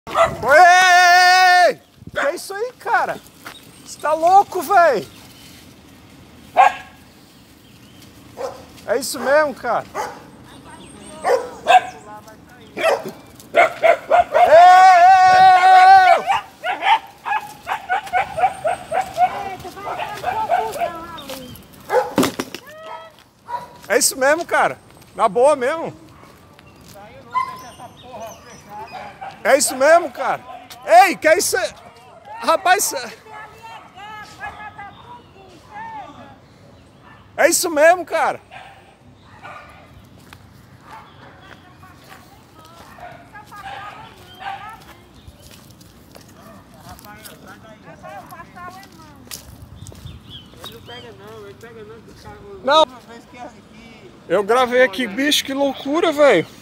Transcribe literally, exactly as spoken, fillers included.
Ei! Que é isso aí, cara? Você tá louco, velho? É isso mesmo, cara? Ei! É isso mesmo, cara? Na boa mesmo? É isso mesmo, cara? Ei, que é isso aí? Rapaz, é isso mesmo, cara? Ele não pega não, ele pega não. Não. Eu gravei aqui, bicho, que loucura, velho.